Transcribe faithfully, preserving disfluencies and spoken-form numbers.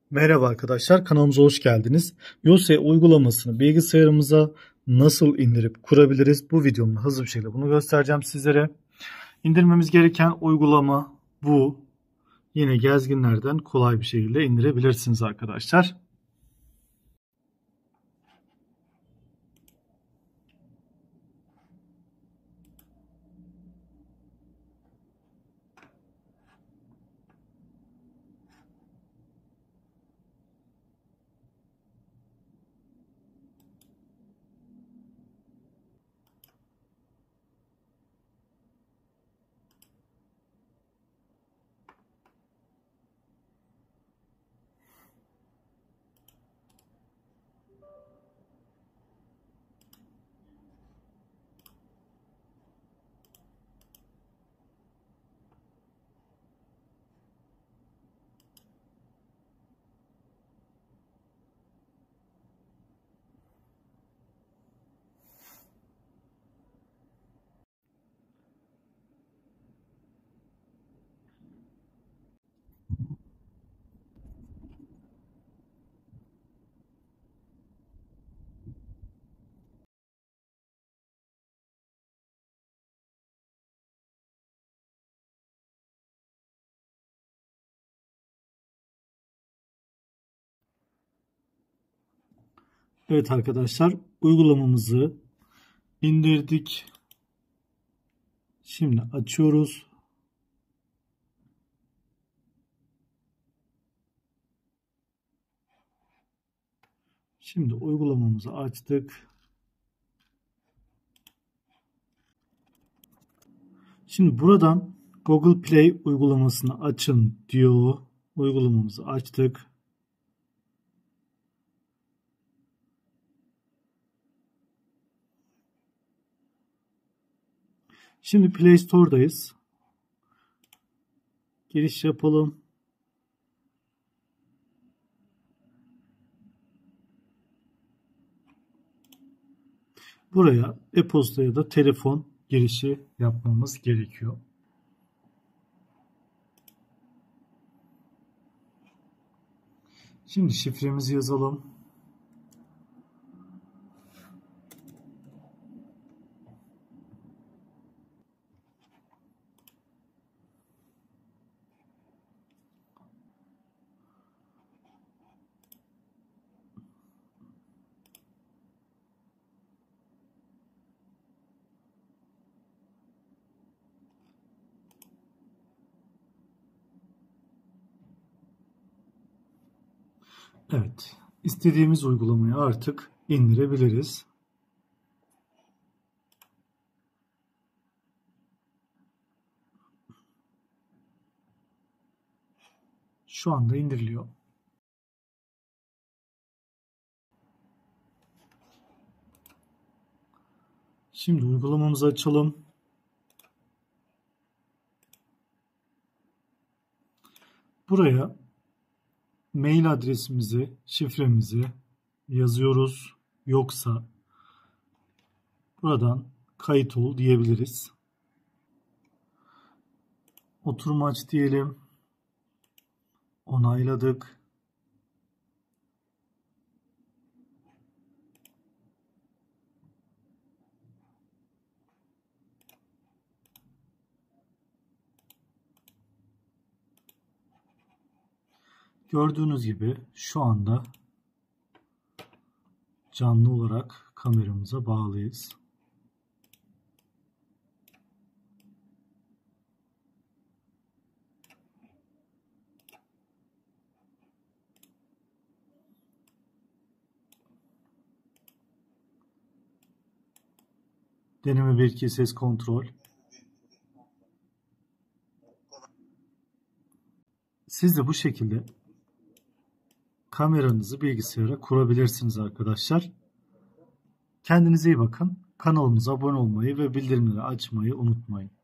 Merhaba arkadaşlar, kanalımıza hoş geldiniz. Yosea uygulamasını bilgisayarımıza nasıl indirip kurabiliriz? Bu videomda hızlı bir şekilde bunu göstereceğim sizlere. İndirmemiz gereken uygulama bu. Yine gezginlerden kolay bir şekilde indirebilirsiniz arkadaşlar. Evet arkadaşlar, uygulamamızı indirdik. Şimdi açıyoruz. Şimdi uygulamamızı açtık. Şimdi buradan Google Play uygulamasını açın diyor. Uygulamamızı açtık. Şimdi Play Store'dayız. Giriş yapalım. Buraya e-posta ya da telefon girişi yapmamız gerekiyor. Şimdi şifremizi yazalım. Evet, istediğimiz uygulamayı artık indirebiliriz. Şu anda indiriliyor. Şimdi uygulamamızı açalım. Buraya mail adresimizi, şifremizi yazıyoruz. Yoksa buradan kayıt ol diyebiliriz. Oturum aç diyelim. Onayladık. Gördüğünüz gibi şu anda canlı olarak kameramıza bağlıyız. Deneme bir iki ses kontrol. Siz de bu şekilde kameranızı bilgisayara kurabilirsiniz arkadaşlar. Kendinize iyi bakın. Kanalımıza abone olmayı ve bildirimleri açmayı unutmayın.